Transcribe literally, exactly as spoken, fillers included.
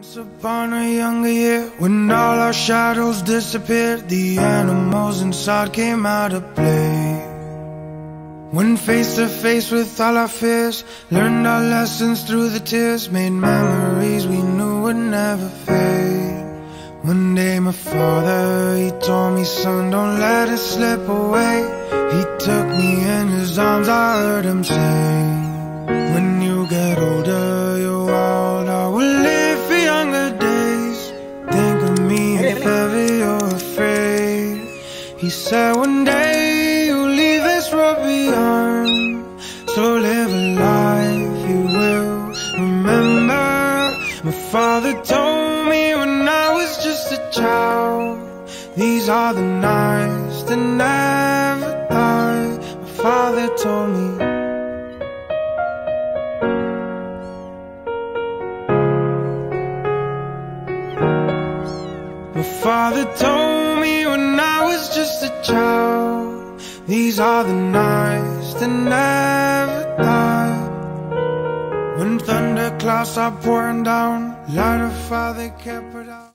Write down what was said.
Once upon a younger year, when all our shadows disappeared, the animals inside came out to play. When face to face with all our fears, learned our lessons through the tears, made memories we knew would never fade. One day my father, he told me, son, don't let it slip away. He took me in his arms, I heard him sing, when you get older, your world I will live for younger days. Think of me if ever you're afraid. He said one day you'll leave this world behind, so live a life you will remember. My father told me when I was just a child, these are the nights that never die. My father told me. My father told me when I was just a child, these are the nights that never die. When thunderclouds are pouring down, light a fire they can't put out.